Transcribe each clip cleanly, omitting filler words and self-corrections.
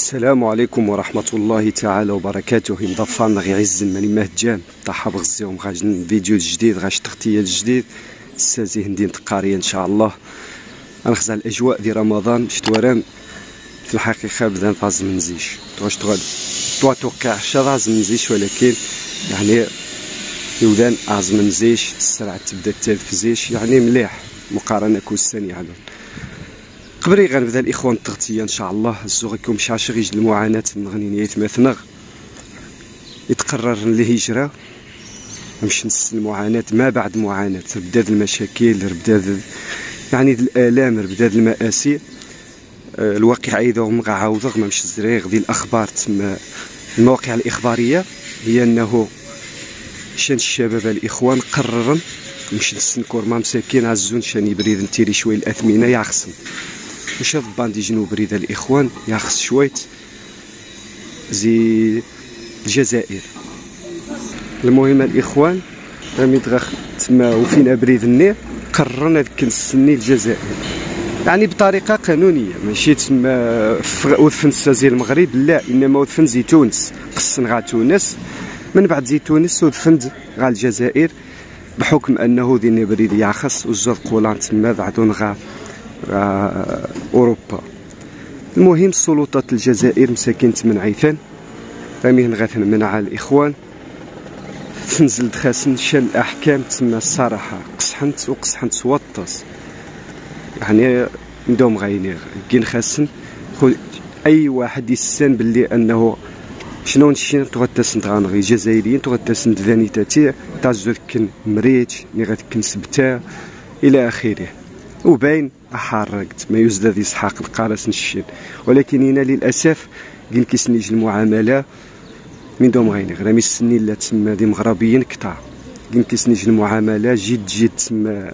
السلام عليكم ورحمة الله تعالى وبركاته. مضفان غي عز ماني مهجان طاحة بغزيهم غاجن فيديو جديد غاش تغطية جديد السازي هندين تقارية ان شاء الله. غنخزع الاجواء ديال رمضان شتوران في الحقيقة بدا نفاز منزيش توا توقع شراز منزيش، ولكن يعني يودان عزم منزيش السرعة تبدا تنفزيش يعني مليح مقارنة كوساني على قبري. غنبدا الاخوان التغطيه ان شاء الله. الزوغيكم شاشغ يجد المعاناه نغنينيات مثنغ يتقرر الهجره نمشي نس المعاناه ما بعد معاناه، رداد المشاكل، رداد يعني الالام، رداد المآسي. الواقع ايضا مغعاوضغ ما مش زريغ ديال الاخبار تما المواقع الاخباريه هي انه شان الشباب الاخوان قررن نمشي نسنكور ما مساكين عزون شان يبريد نتيري شويه الاثمنه يعخصن واش هاد الباندي جنوب بريده الاخوان ياخص شويت زي الجزائر. المهم الاخوان رامي دغخ تما وفينا بريد النير قررنا هذيك نسني الجزائر يعني بطريقه قانونيه، ماشي تما وذفن السازي المغرب لا، انما وذفن زي تونس قصن غا تونس من بعد زي تونس وذفن غا الجزائر بحكم انه ديني بريد ياخص وزاد قولان تما بعدون غا اوروبا. المهم السلطات الجزائر مساكين من عيثان رامين غاثن منع الاخوان تنزل دخاسن شان الاحكام تما الصراحه قصحنت وطاس يعني ندوم غايني كين خاسن اي واحد يسان باللي انه شنو نشي تغتسن غانغي الجزائريين تغتسن ذانيتاتي تاع زوكن مريت ني غاتكن سبتا الى اخره. وباين حرقت ما يزداد اسحاق القارس نشين، ولكن هنا للاسف كين كيسنيج المعامله من دوم غيني رامي السني لا تما دي مغربيين كتار كين كيسنيج المعامله جد تما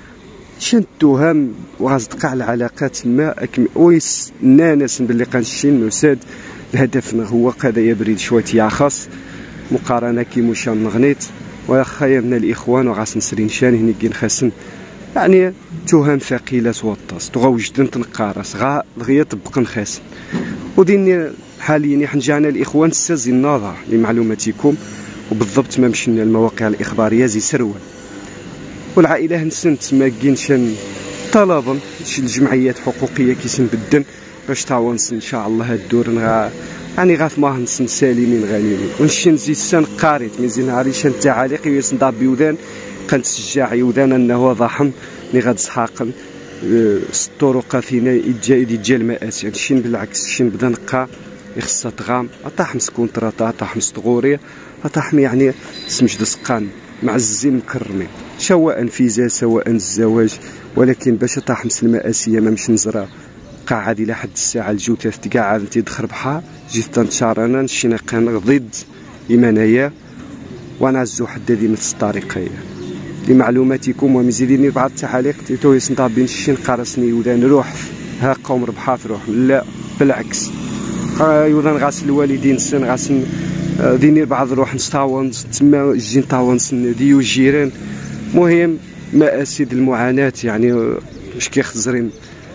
شن التهم وغازدقع العلاقات ما ويس ناس باللي قنشين نساد الهدف هو قضايا يبريد شويه ياخص مقارنه كي مشان نغنيت واخا من الاخوان وغاس نسرين شان هني كين خاسن يعني تهم ثقيله توطس تغوجدن تنقارس غا دغيا طبق نخاسن. وديني حاليا حنجانا الاخوان سازي النظر لمعلوماتكم وبالضبط ما مشينا المواقع الاخباريه زي سروان والعائله نسنت تما كينشان طلبا شي الجمعيات حقوقيه كيسن بدن باش تعاون ان شاء الله هاد الدور يعني غاف ما نسن سالمين غانيين ونشي نزيد سن قاريت من زين عريشان التعاليق يسن ضاب يودان كنتشجع يودان انه ضحم ني غاد سحاقن الطرق فينا يتجا المآسي نشين بالعكس شين بدا نقا يخصها تغام طاح مسكونطراطا طاح مستغوري طاح يعني سمجد سقان معزين مكرمين سواء فيزا سواء الزواج، ولكن باش طاح مس المآسية ما مش نزرا قاعد الى حد الساعه الجوتاث تقاعد انت تدخل بحار جيت تنشار انا نشينا كان ضد ايمانيه وانا عزو حدا دي نفس الطريقه لمعلوماتكم. ومزيدين بعض التعاليق تو يسنطا بين الشين قارسني ودان روح ها قوم ربحات روح لا بالعكس يودان غاسل الوالدين سن غاسل ديني بعض روح نستاون تما جين طاون سن ديو الجيران. مهم مآسي المعاناه يعني واش كيخزرين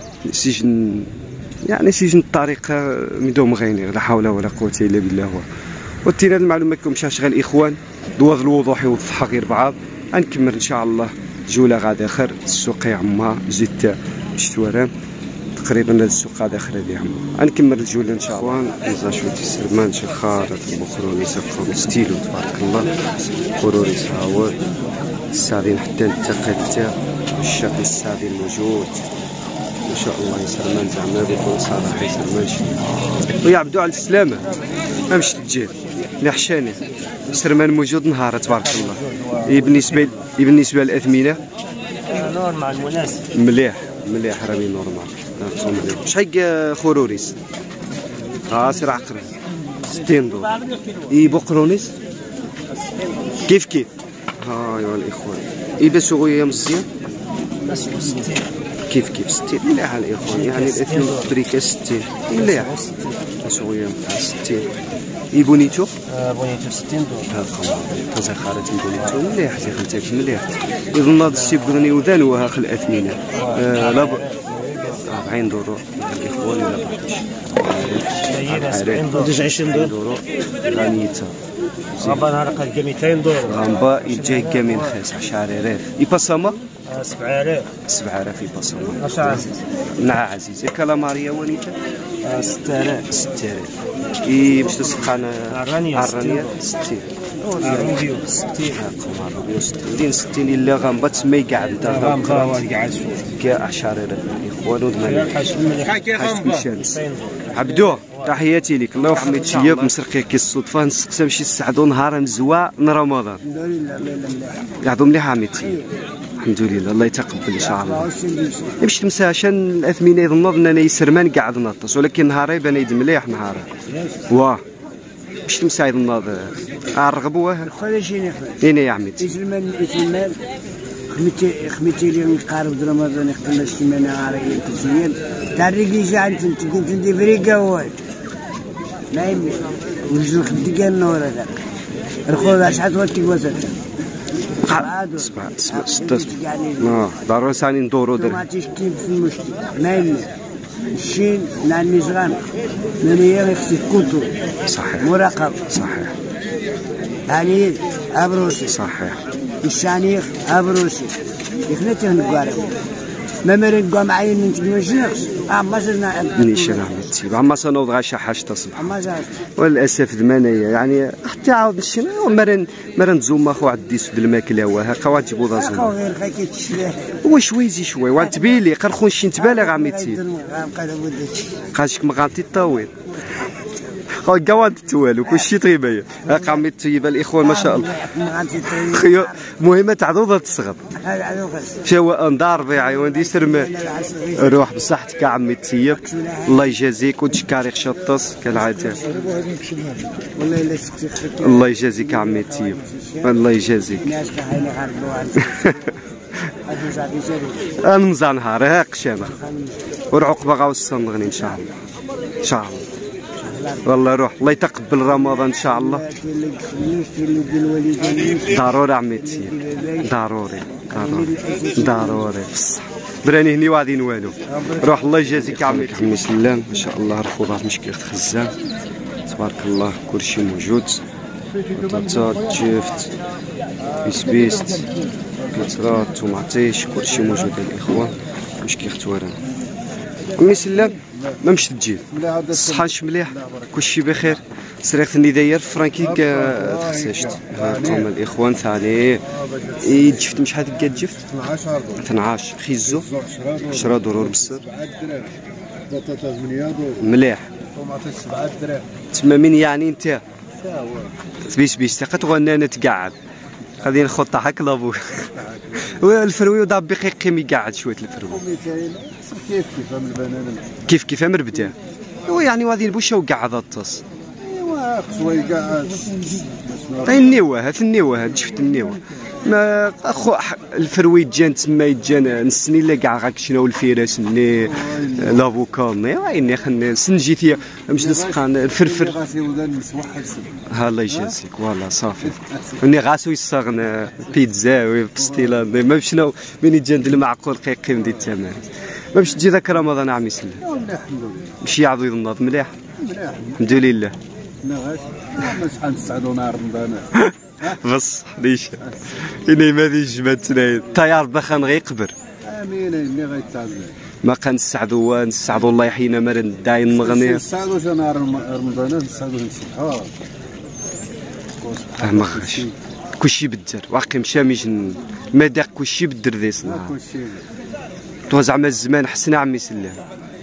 سجن يعني سجن الطريقه مدوم غيني لا حول ولا قوه الا بالله. وتينا المعلومات لكم شاش غير الاخوان دوض الوضوح يوضحها غير بعض. غنكمل ان شاء الله جوله غادا اخر السوق يا عما زيت شتوران تقريبا هذا السوق غادا اخر هذه عما غنكمل الجوله ان شاء الله. نزا شويه السرمان شي خارط المخروني سقم ستيلو تبارك الله قروري صاور السعدين حتى التقاد تاع الشكل السعدين موجود ما شاء الله يسرمان زعما بكل صراحه يسرمان شي ويعبدوا على السلامه ما مش تجي لحشانه سرمان موجود نهار تبارك الله. بالنسبه للاثمنه نورمال مناسب مليح رامي نورمال. شحال خروريس سير عقرب 60 دولار بقرونيس كيف ها يا الاخوان بس غويا مزيان بس 60 كيف 60 مليح الاخوان يعني الاثمن بريكه 60 مليح بس غويا 60 بونيتو 60 دولار هاكا خارج بونيتو مليح زي خلتك مليح يظن هذا السي بغني وذان وها خل الاثمنه لا 40 دولار الاخوان ولا عينه 70 دور. دوز 20 دورو غانيتا غابا نهار قال 200 دور. غامبا يجي كامل خاص 10,000 يباساما 7000. 7,000 يباساما 10 عزيز. نعم عزيزي كالاماريا ونيتا 6000. 6,000 باش تسقانا الرانية 60 الروبيو 60. روبيو 60 60 الا غامبا تما يقعد انت غامبا قاعد شوف كاع 10,000 الاخوان ودمان حاش المليح. عبدو تحياتي لك الله يحميك تياب مسرقي كي الصدفه نسقسم شي سعدو نهار مزوا من رمضان قعدوا مليح عميتي الحمد لله الله يتقبل ان شاء الله باش تمسى عشان الاثمنه يظن انني يسرمان قاعد نطس ولكن نهار يبان يد مليح نهار واه باش تمسى يظن الرغبوه هنا يا عميتي المال خميتي لي نقارب رمضان يخدم السيمانه عاريه تزيين تاريكي جا انت كنت فريقه هو ما يمي وجل خدي النور هذاك الخوذ شحال توتي وزت ضروري ثاني ندورو ما تشكي في المشكل ما يمي الشين نعني صغار ناني خصك كنتو صحيح مراقب صحيح يعني ابروسي صحيح الشانيخ ابروسي يخليته نقارب ما مريض قام عين انت ماشينكس ما زلنا نيشان عملتي عما صنوض غاشا حاجه تصبح ما زال وللاسف دمانيه يعني حتى عاود شنو مرن زوما خو عدي سود الماكله وها قوا تجيبو ذا زوما غير خاكي تشلاه وشوي زي شوي وانت بيلي قرخون شي نتبالغ عميتي قاشك مغانتي طويل خو قواد توالو كلشي طيبه هاك عمي طيبه الاخوان ما شاء الله خيو مهمه تعضوضه تصغب شو انضار بيعي وندي سرمان روح بصحتك عمي طيب الله يجازيك وتشكاري خشطس كالعاده الله يجازيك عمي طيب الله يجازيك نمزع نهار ها قشامه والعقبه غاو الصندغني ان شاء الله ان شاء الله والله روح الله يتقبل رمضان ان شاء الله ضروري عميتي ضروري ضروري بصح براني هني واعدين والو روح الله يجازيك عميتي حمي سلام ما شاء الله رفوضات مشكل خزان تبارك الله كلشي موجود بطاطا جفت بيسبيست كترات طوماطيش كلشي موجود الاخوان مشكل ختوارن امي سلام ما مش تجيب الصحة مليح كلشي بخير سرقتني داير فرانكي تخسشت قوم الاخوان ثاني جفت مش حد قد جفت 12 خيزو 10 درور بصر مليح تما من يعني انت بيش تغنى انا تقعد غادي نخط حك لابو الفروي وضع بقيقيم يقعد شويه الفروي كيف امر بدا هو يعني غادي البوشه وقعد الطاس ايوا شويه قاعد النيوه شفت النيوه ما اخو الفروي جان تما يجان نسني لا كاع غاك شنو الفراس ني لافوكام ايوا خلينا سنجيتي باش نسقان الفرفر ها الله يجازيك والله صافي اني غاسو يصاغن بيتزا وبستيلا ما شنو من يجان المعقول قيقيم ديال الثمن ما باش تجي ذاك رمضان عمي سلام باش يعضو ينض مليح الحمد لله لا شحال نسعدو نهار رمضان بص ليش اني ما ديش جبتنا الطيار بخان غيقبر امين اللي غيتعذب ما كنسعدوا الله يحيينا مرن داي النغني نسعدوا نهار رمضان نسعدوا نصبحوا ما خاش كلشي بالدر واقي مشى ميجن ما داق كلشي بالدر ذيس نهار تو زعما الزمان حسن عمي سلام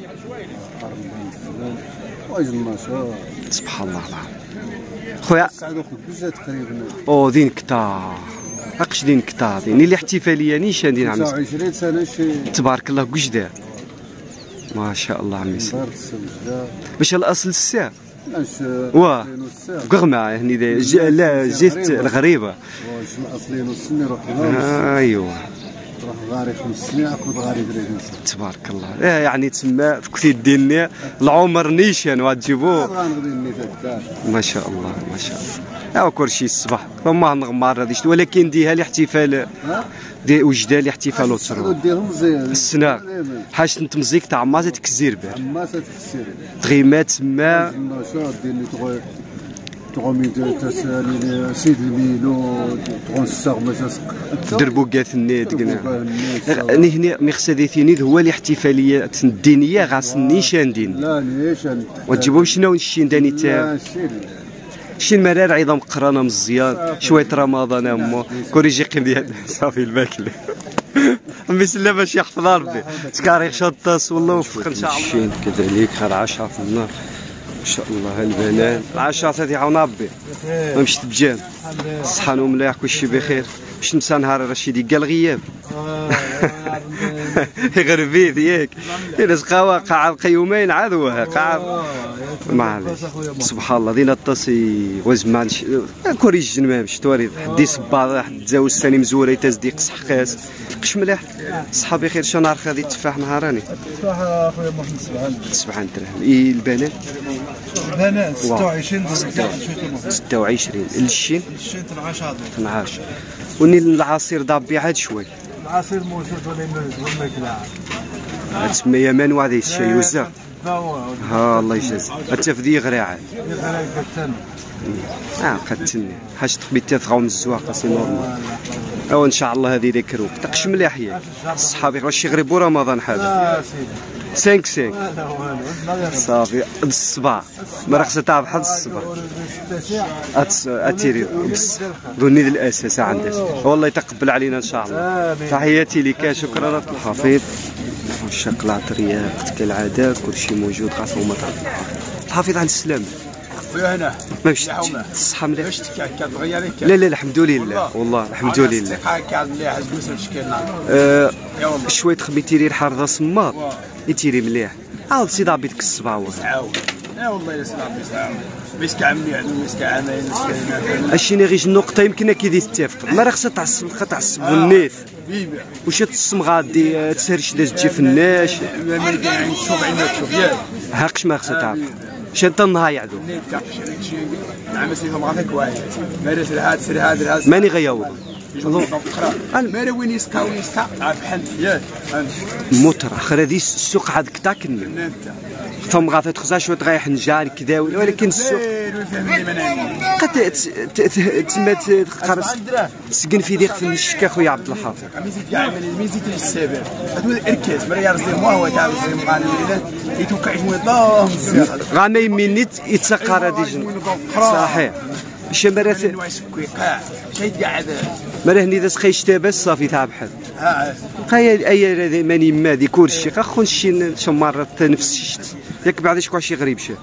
واجد ما شاء سبحان الله خويا سعدوا بزاف تقريبا او دين كتا اقش دين كتا دين اللي احتفاليه نيشان دين عمي 29 سنه شي تبارك الله كجدا ما شاء الله عمي سلام باش الاصل الساعه واه قغمه هني لا جيت الغريبه الاصلين والسني روح ايوا روح غاري 5 سنين عقب غاري 30 سنه تبارك الله يعني تما كثير ديني العمر نيشان وتجيبوه غنغدي النيت الدار ما شاء الله ما شاء الله كلشي الصباح فما نغمار هذه ولكن ديها الاحتفال دي وجدالي احتفالات ترو ديهم مزيان السنة حاجة نتمزيك تاع مازال تكزير بار ما تكسيري تغيمات ما ما شاء دير لي تغومي تسالي سيد الميلو تغون الساغ ما تسق دربوكات النيت قلنا هنا مقصديتيني هو الاحتفاليات الدينية غاس النيشان دين لا نيشان وتجيبهم شنو نشين داني تا شي المرار عظام قرانا مزيان شويه رمضان امو كوريجي قيم ديال صافي الماكله بسم الله باش يحفظ ربي تكاريخ شطاس والله وفق ان شاء الله شين كذلك خير 10 في النار ان شاء الله البنات 10 هذه عون ربي ما مشيت بجام صحانو مليح كلشي بخير باش نمسى نهار رشيدي قال غياب غربيت ياك الناس قاعد يومين عادوها قاعد معليش سبحان الله دينا الطاسي وزمان كوريج ما مش تواريد حدي صباط حد تزاوج ثاني مزوره تصديق قاس قش مليح صحابي خير شنو نهار هذه التفاح نهاراني التفاح اخويا محمد 7 دراهم البنات البنات 26 26 الشين 12 12 وني العصير ضابي عاد شوي العصير موجود ولا الماكله تسمى يمان وهذا الشيء يوزع ها الله يجازيك التفدي غري عاد قتلني حاجه تخبيت تغاو من الزواق سي نورمال او ان شاء الله هذه ذكروك تقش مليح هي صحابي واش يغربوا رمضان هذا 5 صافي الصباح ما رخصه تاع بحال الصباح اتيري دوني الاساس عندك والله يتقبل علينا ان شاء الله تحياتي لك شكرا الحفيظ عشاق العطريات كالعاده كلشي موجود غاف هما تاع الحفيظ على السلامه خويا هنا ما مشيتش الصحه مليح واش كتبغي عليك لا الحمد لله والله الحمد لله قاعد مليح عزوز مشكلنا شويه خبيتي لي الحرضه صماط يتيري مليح عاود سي ضابي ديك الصبعه تعاود لا والله الا صافي تعاود مسك عمي مسك عمايل اشيني غير النقطه يمكن كيدي تتفق ما راه خصها تعصب النيف واش تصم غادي تسهرش داز تجي في الناش شوف عينك شوف ياك هاكش ما خصها تعرف شاد النهار يعدو نعم سيفهم غاديك واحد مارس هاد سير هاد ماني غياوض مالا وين يسكا بحال ياك موتر اخر هذه السوق عاد كتاكن ثم غادي تخزا شويه تغيح نجار كذا ولكن السوق قد تما تقرص تسكن في ديك في الشكا خويا عبد الحافظ ميزيت كاع ميزيت السابع هذول اركاز مريا رزي ما هو تاع رزي مقال يتوقع يجمو الله مزيان غاما يمينيت يتسقر هذه صحيح شمرات شيت قاعد مراه هني ذا سخيش تابس صافي تاع بحال اي ماني مادي كلشي خا شي مرات نفس الشيء ياك بعد شكون شي غريب شي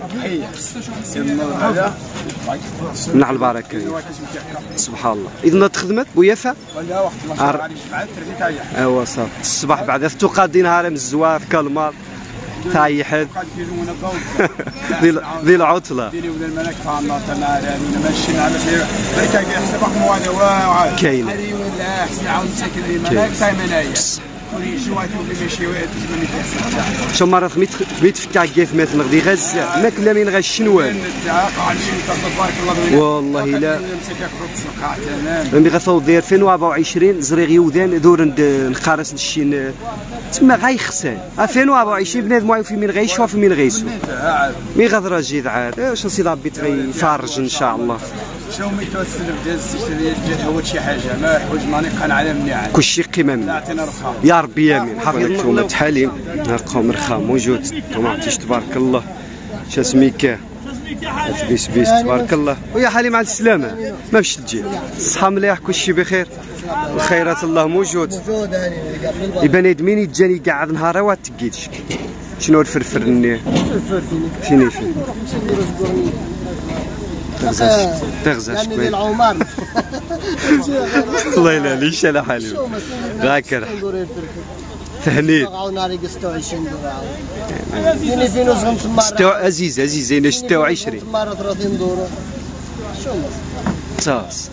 من على البركه سبحان الله اذا تخدمت بويافا ولا وقت ما ايوا صافي الصباح بعد تقادي نهار من الزواف كالمار تاع حد ذي العطله ديري ولا الملك تاع الله تعالى ماشي على خير هيك حسابك مواجه واعر كاين ولا احسن عاود ساكن الملك تاع منايا شو مرة خميت في كاكيف مات نغدي غزة ماكلة من غاش شنوان والله لا ملي غاثوض ديال 2024 زريغ يوذان دور نقارس نشين تما غايخسان 2024 بنادم واعي في من غيشوف في من غيسو مي غادرا جيد عاد واش نسي ربي تغيفرج ان شاء الله شو مي توسل بداز تشتري هو شي حاجه ما حوج ماني قنع على مني كلشي قيمه مني يعطينا رخام يا ربي امين حفظك توما تحاليم نلقاو مرخا موجود طوماطيش تبارك الله شا سميكه بيس تبارك الله ويا حليم على السلامه ما باش تجي الصحه مليح كلشي بخير الخيرات الله موجود يبان يدمين يتجاني قاعد نهار وات تقيدش شنو الفرفر ني فيني تغزاش كويس الله يلا ليش انا حالي غاكر تهنيد عزيزه 26 مرة 30 دورة تاس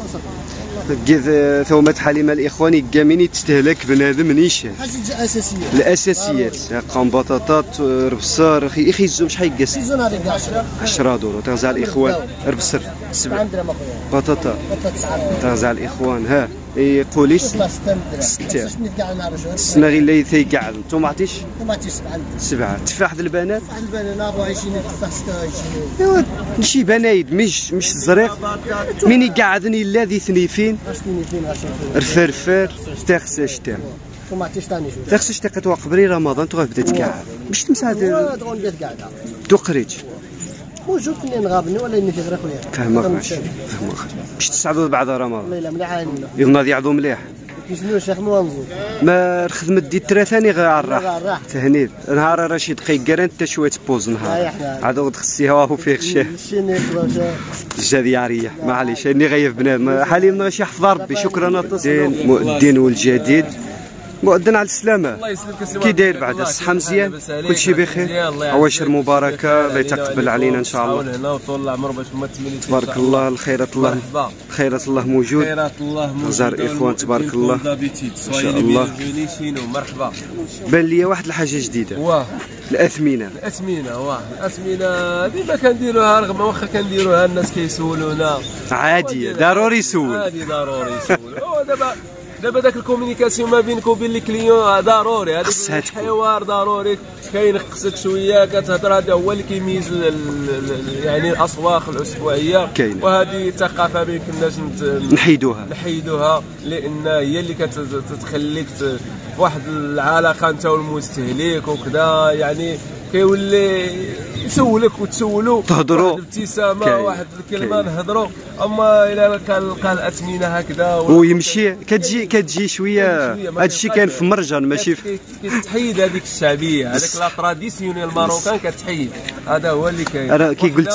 كيف ثومة حليمة الإخوان يقامين تستهلك بنادم نيشان حاجة أساسية الأساسيات قام بطاطات ربصار أخي الزوم شحال يقاس؟ الزوم هذيك 10 دورة تغزى الإخوان ربصر 7 درهم اخويا. بطاطا بطاطا 9 درهم. تغزع الاخوان ها يقوليش 6 درهم. 6 6 كاع مع رجل. السنه غير اللي تيقعد انتم ما عرفتيش طماطيش 7 درهم. 7 تفاح البنات واحد البنان 24 تفاح 26. ايوا شي بنايد مش الزريق من يقعدني الذي ثنيفين غاشتيني رفرفر تاخساش تاع طماطيش ثاني شوف. تاخساش تاع كتوقف بري رمضان تو غتبدا تقعد باش تمسح تغون بيت قاعده. تقريج موجود منين غابني ولا اني كيغرق وياه. فهمك باش تصعدوا بعد رمضان. والله الا مليح عينينا. يغنى يعضو مليح كيسميو الشيخ موانزو. ما الخدمه دي الترا ثاني غير على الراحه الراحة. تهنيد نهار راه شي دقيق كان حتى شويه بوز نهار عاد غد خصيها وهو فيه الشاه شيني الجدياريه معليش اني غايب بنادم حاليا غاشي يحفظ ربي شكرا مؤذن والجديد مؤذن على السلامه كي داير بعد الصحه مزيان كلشي بخير عواشر مباركه الله يتقبل علينا ان شاء الله هنا وطول العمر باش ما تملي تبارك الله الخيرات الله خيرات الله موجود خيرات الله موجود زار اخوان تبارك الله ما شاء الله مرحبا بان لي واحد الحاجه جديده واه الاثمنه واه الاثمنه ديما كنديروها رغم واخا كنديروها الناس كيسولونا عادي ضروري يسول عادي ضروري يسول دابا داك الكومونيكاسيون ما بينك وبين لي كليون ضروري هذاك الحوار ضروري كينقصك شويه كتهضر هذا هو اللي كيميز يعني الاسواق الاسبوعيه وهذه ثقافه ما يمكنناش نحيدوها لان هي اللي كتخليك واحد العلاقه انت والمستهلك وكذا يعني كيولي يسولك وتسولوا تهضروا واحد الابتسامه واحد الكلمه نهضروا اما الا كان لقى الاثمنه هكذا ويمشي كتجي شويه هذا الشيء كاين في مرجان ماشي كتحيد هذيك الشعبيه هذاك لا تراديسيونيل ماروكان كتحيد هذا هو اللي كاين انا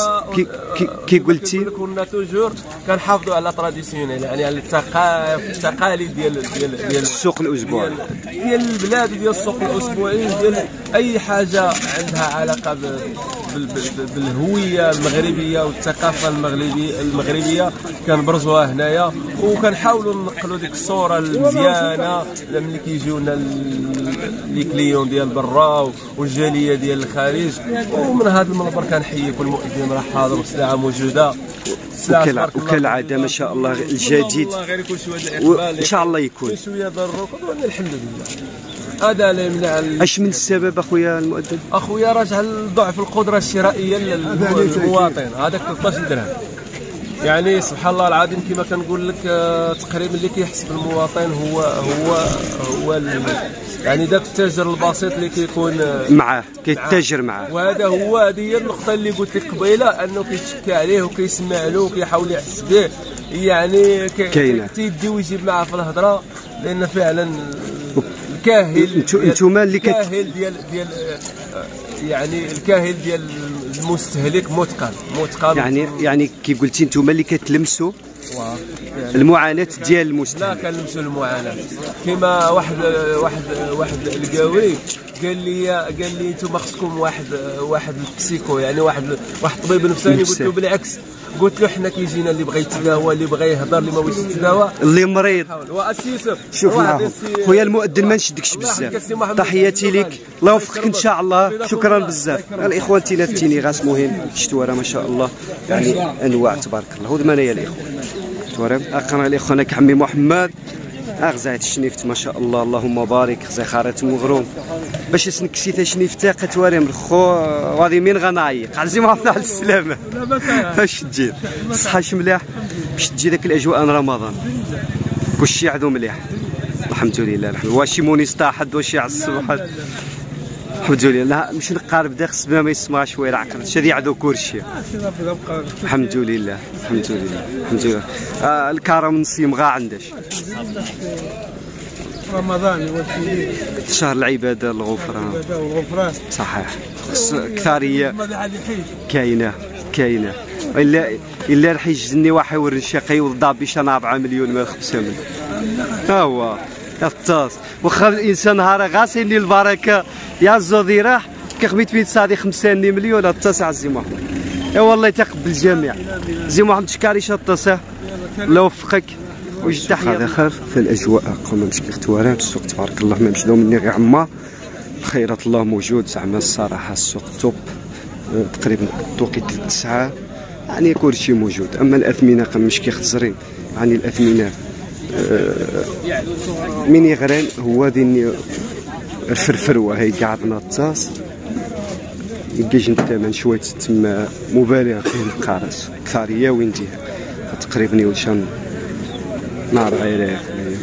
كي قلتي كنا توجور كنحافظوا على تراديسيونيل يعني على التقاليد ديال السوق الاسبوعي ديال البلاد ديال السوق الاسبوعي ديال اي حاجه عندها علاقه بالهويه المغربيه والثقافه المغربيه كنبرزوها هنايا وكنحاولوا ننقلوا ديك الصوره المزيانه ملي كيجيونا لي كليون ديال برا والجاليه ديال الخارج ومن هذا المنبر كنحيي كل مؤذن راه حاضر والسلعه موجوده وكالعاده ما شاء الله الجديد ان شاء الله يكون شويه ضروك الحمد لله هذا لا يمنع اش من السبب اخويا المؤذن؟ اخويا راجع لضعف القدره الشرائيه للمواطن هذاك 13 درهم يعني سبحان الله العظيم كما كنقول لك تقريبا اللي كيحس بالمواطن هو يعني داك التاجر البسيط اللي كيكون معاه كيتاجر معاه وهذا هذه هي النقطه اللي قلت لك قبيله انه كيتشكى عليه وكيسمع له وكيحاول يحس به يعني كيدي ويجيب معاه في الهضره لان فعلا الكاهل انتوما اللي الكاهل ديال يعني الكاهل ديال المستهلك متقن يعني كي قلتي انتوما اللي كتلمسوا المعاناه ديال المستهلك لا كنلمسوا المعاناه كما واحد القاوي قال لي انتم خصكم واحد البسيكو يعني واحد الطبيب نفساني قلت له بالعكس قلت له حنا كيجينا اللي بغى يتداوى اللي بغى يهضر اللي ما بغاش يتداوى اللي مريض واسيسر شوف معاهم خويا المؤذن ما نشدكش بزاف تحياتي لك الله يوفقك ان شاء الله شكرا بزاف الاخوان تيناتيني غاس مهم شتواره ما شاء الله يعني انواع تبارك الله ودمانيا الاخوان توارم اقرا الاخوان عمي محمد اغزات الشنيفت ما شاء الله اللهم بارك غزي خارات مغروم باش سنكسيت شنيفتا قتوارم الخو غادي مين غنعيق عزيم على السلامه باش تجي الصحه مليح باش تجي داك الاجواء رمضان كلشي عدو مليح الحمد لله واش مونيستا حد واش يعصب واحد الحمد لله لا مش نقارب داك السبا ما يسمع شويه العقل شادي عدو كلشي الحمد لله الكرم نصيم غا عنداش رمضان شهر العباده الغفران صحيح كثاريه كاينه الا راح يجني واحد يوري شقي يوضع بيش انا 4 مليون ما 5 مليون ها هو الطاس واخا الانسان نهار غاسيني البركه يا زودي راح كخميت بين صادي 5 مليون الطاس عزي محمد اي والله يتقبل الجميع زي محمد شكاري شطاسه الله يوفقك وجد تحيه اخر في الاجواء قمنا مشكل توارات السوق تبارك الله ما مشدو مني غير عمار خيرات الله موجود زعما الصراحه السوق توب تقريبا توقيت 9 يعني كلشي موجود. اما الاثمنه مش كيخزرين، يعني الاثمنه من يغران هو دين الفرفروه هي قاعدنا الطاس يجيش الثمن شويه تما مبالغ فيه القارص كثاريه وين جهه تقريبا وشان نار غير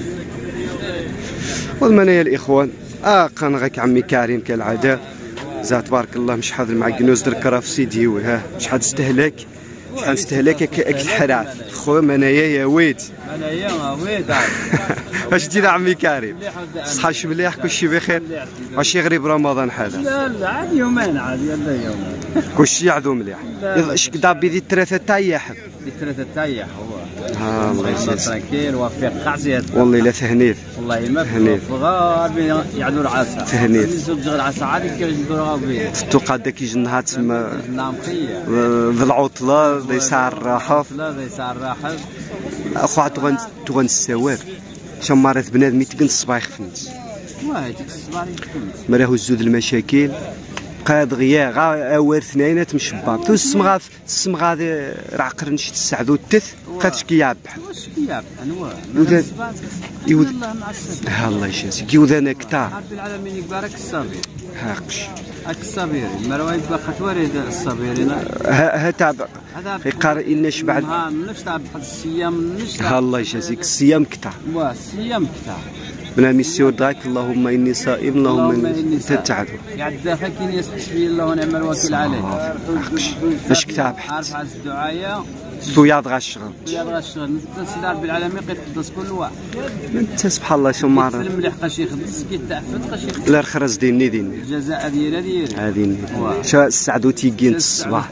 والمنايا الاخوان كان غاك عمي كريم كالعاده زاد تبارك الله مش حاضر مع كنوز درك راه في سيدي ها شحال استهلاك شحال استهلاك اكل حراث خويا منايا يا ويد منايا ويد اش دير عمي كريم صحاش مليح كلشي بخير ماشي غريب رمضان هذا لا عاد يومين عاد يلا يومين كلشي يعدو مليح اش دابي دي الثلاثه تايح الثلاثه تايح هو الله يجزاك تركيل وفيق قعزيات والله الا تهنيت والله ما غير يعدو العصا تهنيت زوج العصا عاد كيجبدوا غابين توقع داك يجي النهار تما نعم خير ذا العطله ذا يسعى الراحه لا يسعى الراحه اخو تغن السوار شمارات بنادم يتقن الصباح يخفنت واه ديك الصباح يخفنت مراه الزود المشاكل قاد غيا غا اوار ثنينات من شباب تو السمغا راه قرنش تسعدو التث خاتش كيعبح واش كيعبح انواع يود الله مع السلامه الله يجازيك يودانا كثار رب العالمين يبارك الصبير هاقش هاك الصبير المروان باقا توارد الصبيرين ها تابع يقارئ لنا شبع منش تاع الصيام منش الله يجازيك الصيام كثار واه الصيام كثار بلا ميسيور داك اللهم اني صائم اللهم اني تتعب يعد كاين يستشفي الله ونعم الوكيل عليه باش كتاب عارف على الدعايه توياض غا الشغل توياض غا الشغل سيدي رب العالمين قيقدس كل واحد انت سبحان الله شو مار المليح قاش يخدس كيتعفد قاش يخدس لا الخرز ديني الجزاء ديالي هذه شا السعد وتيجين الصباح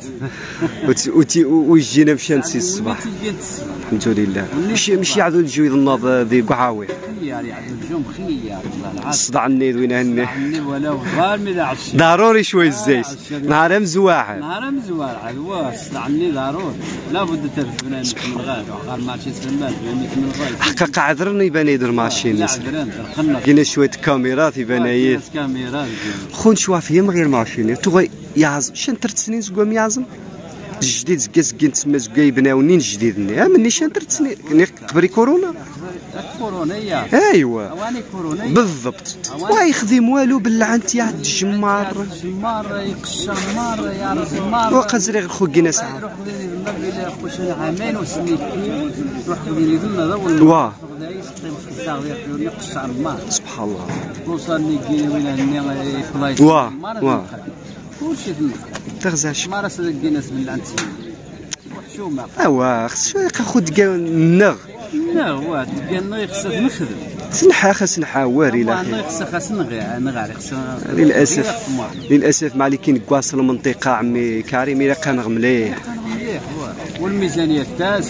ويجينا مشى نسي الصباح الحمد لله مش يعدو الجو يضنض ذي قعاوي خيار يعدو الجو خيار والله العظيم صدع النيد وين هني ولا غالمي عشي ضروري شوي الزيت نهار مزواعه نهار مزواعه واه صدع النيد ضروري لابد ترفدنا من الغاد وقال ماشي سلمان من الغاد حقا عذرني يبان يدير ماشي الناس كاين شويه كاميرات يبان يد كاميرات خون شوا فيهم غير ماشيني تو يعزم شن 3 سنين زقوم يعزم الجديد زكا تما زكا يبناونين جديد مني شن 3 سنين قبل كورونا كورونية ايوا اواني كورونية بالضبط ويخدم والو بالعنت يا الجمار الجمار يقشر مار يا الجمار وقزري غير خو كينا ساعه روح بدي النبي لا خوش عامين وسنيت روح بدي لنا دول واه يقشر مار سبحان الله وصلني كي وين هني فلايت واه كلشي تغزاش ما راس الناس من العنت وحشومه ايوا خص خد النغ لا هو تلقى خصك نخدم سنحا خاص نحاوري لا خاص نغاري للاسف مع اللي كاين كواصل المنطقه عمي كريم الا كان مليح والميزانيه تاس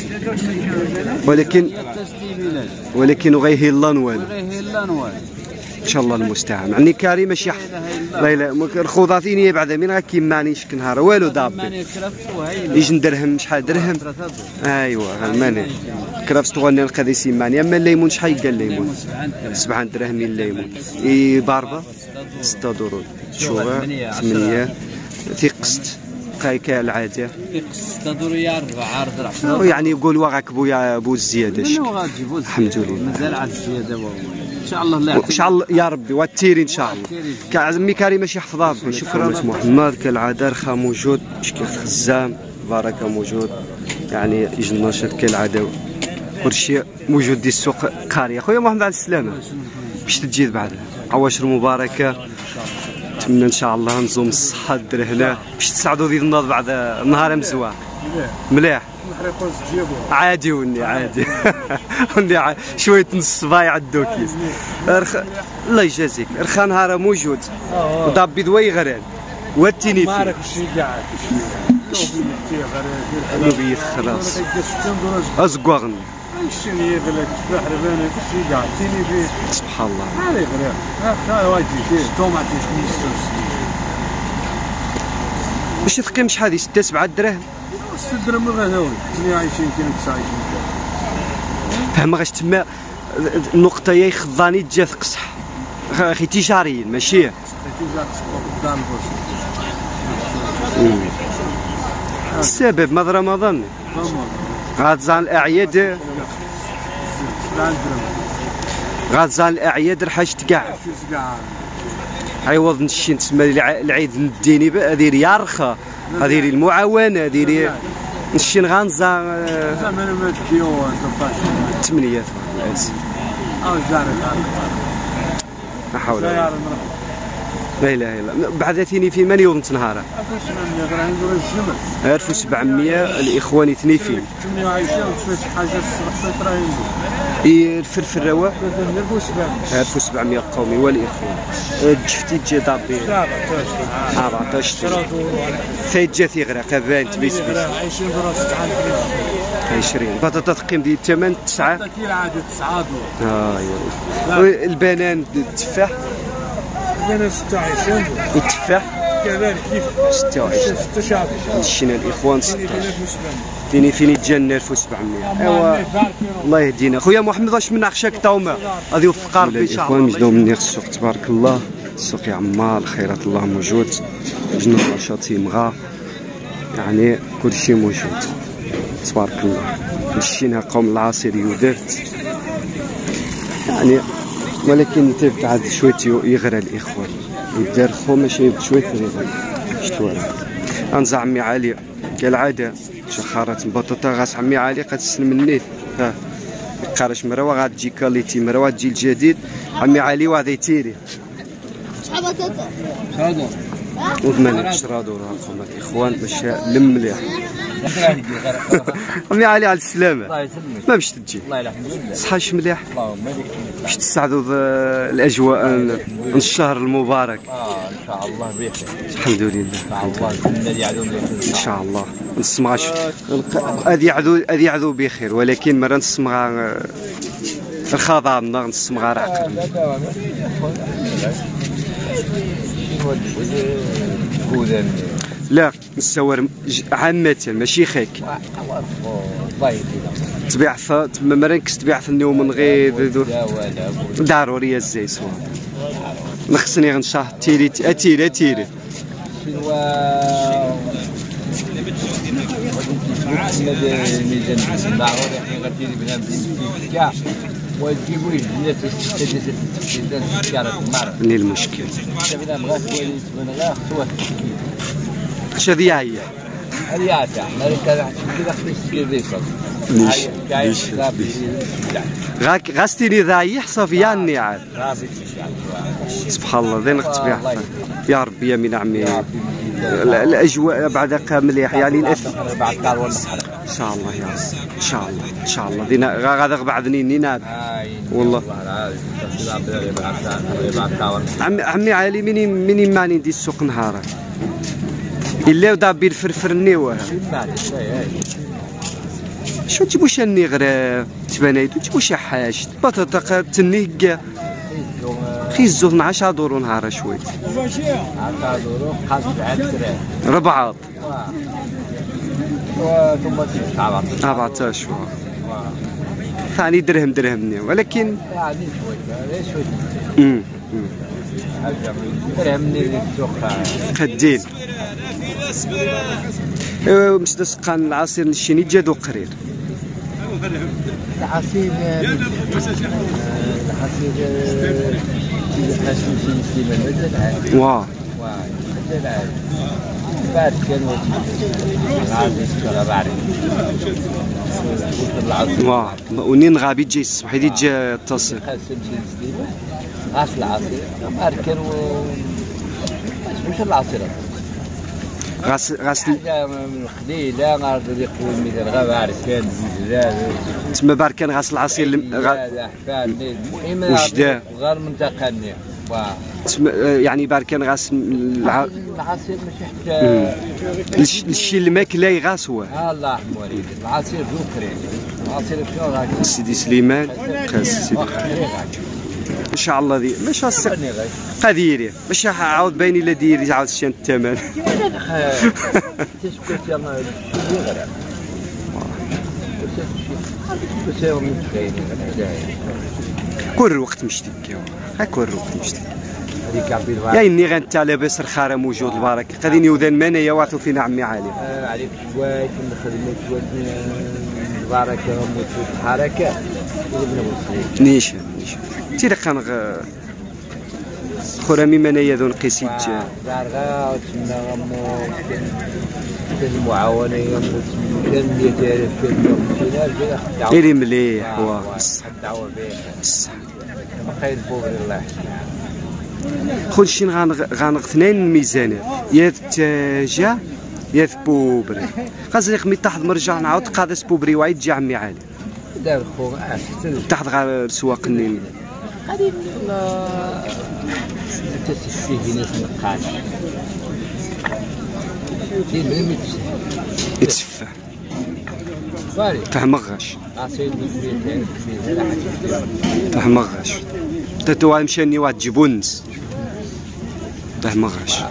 ولكن غيهي الله نوال ان شاء الله المستعان يعني كريم ماشي لا الخوضاتيني بعد من غاكي ماني شك نهار والو دابي يجي درهم شحال درهم ايوا الماني كرافس تغني القضي سيماني اما الليمون شحال قال الليمون 7 دراهم الليمون اي باربا 6 درهم شوغا 8 في قسط كايكا العاده في قسط 6 درهم يا 4 10 يعني يقولوا غاك بويا بو الزياده الحمد لله مازال على الزياده ان شاء الله ان شاء الله يا ربي والتيري ان شاء الله كعزمي كريم ماشي يحفظها شكرا محمد كالعاده رخا موجود شكي خزام بركه موجود يعني يجي النشاط كالعاده كلشي موجود دي السوق قاريه خويا محمد على السلامه باش تجي بعد عواشر مباركه نتمنى ان شاء الله نزوم الصحه دير هنا باش تسعدوا ذي النهار بعد نهار مزوع مليح عادي عادي شويه نص بايع الدوكيز الله يجازيك رخا نهار موجود ودابي دوي غران واتيني مارك شي قاعد نبيت خلاص ازقوغن شنو يغلق بحر بينك شي قاعد تيني فيه سبحان الله هذا يغلق هذا واجي فيه توماتي باش تقيم شحال هذه 6 7 دراهم 6 دراهم غير هاوي 28 كاين 29 فهم غاش تما النقطه هي خضاني تجا في قصح اخي تجاريين ماشي السبب ماذا رمضان غاتزان الاعياد غاتزان الاعياد رحاشت كاع عوض نشي تسمى العيد الديني هذه يا رخا هذه المعاونه هذه نشي غنزا زعما 8 لا حول ولا قوة لا اله الا الله. بعد ثاني في من يوم تنهار 1700 الاخوان اثنين فين الفلفل روا 1700 قومي والاخوان جفتي جا دابي 14 فايت جا ثيغرق باين تبيس 20 بطاطا تقيم ديال الثمن 9 كيلو عاد 9 والله البنان التفاح البنان 26 والتفاح كذلك كيف 26 شينا الاخوان 16 فيني يتجنى 1700 ايوا الله يهدينا خويا محمد واش من عشاك طاومه غادي يوفق ربي ان شاء الله. مجدو مني السوق تبارك الله السوق يعمار خيرات الله موجود جنود النشاط يمغى يعني كلشي موجود تبارك الله. مشينا قوم العاصري ودرت يعني ولكن تبعد شويه يغرى الاخوان يدار خو ماشي بشويه يغرى شتو غنزع عمي علي كالعاده شخارات بطاطا غاس عمي علي قتسلم النيت ها قارش مروه غتجي كاليتي مروه تجي الجديد عمي علي وغادي يتيري شحال بطاطا وثمان 10 دور هاكم الاخوان باش لم مليح عمي علي على السلامه الله يسلمك ما باش تجي الله الحمد لله صحاش مليح اللهم بارك باش تسعدوا الاجواء الشهر المبارك ان شاء الله بخير الحمد لله ان شاء الله النادي يعدون ان شاء الله نسمع هذه يعدو بخير ولكن مرة نسمع الخضامنا نسمع رعق لا نصور عامة ماشي خيك تبيع تما مرنكس تبيع ثني ومن غير ضروري الزي سوا نخصني غنشاه تيري تيري مني المشكل اش هذه هي غاستيني ذايح صافياني عاد سبحان الله ذي نقطبيع يا ربي يا من عمي الاجواء بعد مليح يعني الاثر ان شاء الله يا رب ان شاء الله ان شاء الله دينا غادا بعدني نيناد والله عمي علي مني ماني ندي السوق نهارا الا دابي الفرفر النيوه شو تجيبو شني غير تبانيتو تجيبو شي حاجه بطاطا تنيك خيزو 12 دور نهار شوي 10 دور خاص بعد ربعات ثم 14 ثاني درهم ولكن يعني شوي درهم السوق خدين مش دسقان العصير نشيني جادو قرير العصير واه بعد كانوا واه ونين غابي تجي الصبح يدي جا اتصل غاس العصير اركن مش العصير غاس من خليله غادي يقول مثل غا عركان تما باركان غاس العصير وجده غير منتقني يعني باركان غاس العصير ماشي حتى الشيء الماكله يغاس هو الله يرحم والديك العصير ذكري العصير شنو راك سيدي سليمان قاس سيدي ان شاء الله ذي ماشي قديري ماشي عاود بايني لا ديري عاود شان الثمن كل وقت مشتي ها كل وقت مشتي يا إني غنتا لاباس الخارة موجود البركة قادين يوذان منايا واثو فينا عمي علي عليك شوي في الخدمة شوي البركة وموجود الحركة نيشان تيرا كان خرامي منايا ذو نقيسيت دارغا وتسمى غمو المعاونة يموت كان 100,000 كان إيري مليح واصح الدعوة بيه خير بوبر الله خذ شي غنغثنين الميزانات يا تاجا يا بوبري خاصني خمي تحت مرجع نعاود قادس بوبري وعيد جا عمي علي دار خو تحت غير السواق النيل غادي تسفيه ناس نقاش يتسفى تحمغش تحمغش تتوا مشاني واحد جبونس تحمغش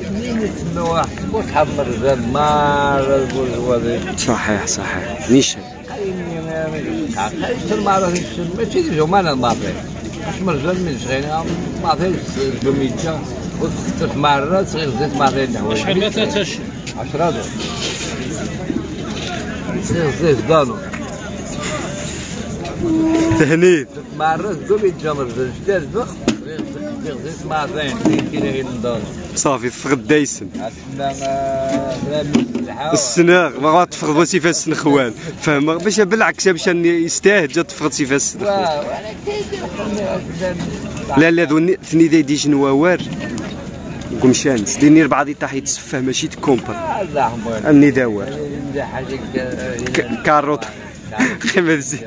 صحيح صحيح نيشان مرجان من شغينا ما عرفتش بميتة وثلاث مرات صغير زيت ما عرفتش شحال ما تاتاش 10 دولار زيت دانو تهنيت مرات بميتة مرجان شتات بخ زيت ما عرفتش كاين دانو صافي تفقد دايسن السناغ ما غادي تفقد وسيفه السنخوان فاهم باش بالعكس باش يستاهل جا تفقد سيفه السنخوان لا ذو ثني دي جنواوار قمشان ديني 4 دي تاع يتسفه ماشي تكومبر اني داوار كاروت خيما بزاف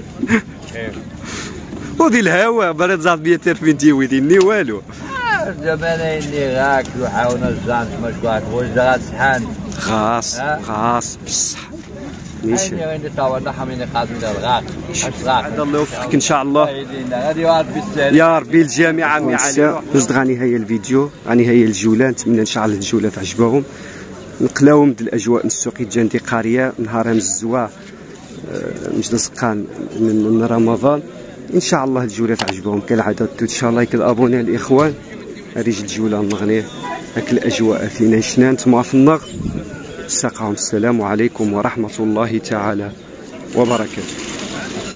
ودي الهوا برد زاد بيا ترفين ديوي ديني والو زمان اني غاك وحاول الزانس مشكوات وزغات سحان غاص بصح ماشي انا وين تاورنا حميني قادم للغاك الله يوفقك ان شاء الله يا ربي الجميع عمي علي نزد غاني هي الفيديو غاني هي الجوله نتمنى ان شاء الله الجوله تعجبهم نقلاوهم د الاجواء السوقي جاندي قاريه نهار الزوا مجلس قان من رمضان ان شاء الله الجوله تعجبهم كالعاده ان شاء الله يكابوني الاخوان هذه الجوله المغنيه هاك الاجواء فينا شنان تما في النغ ساقهم السلام عليكم ورحمه الله تعالى وبركاته.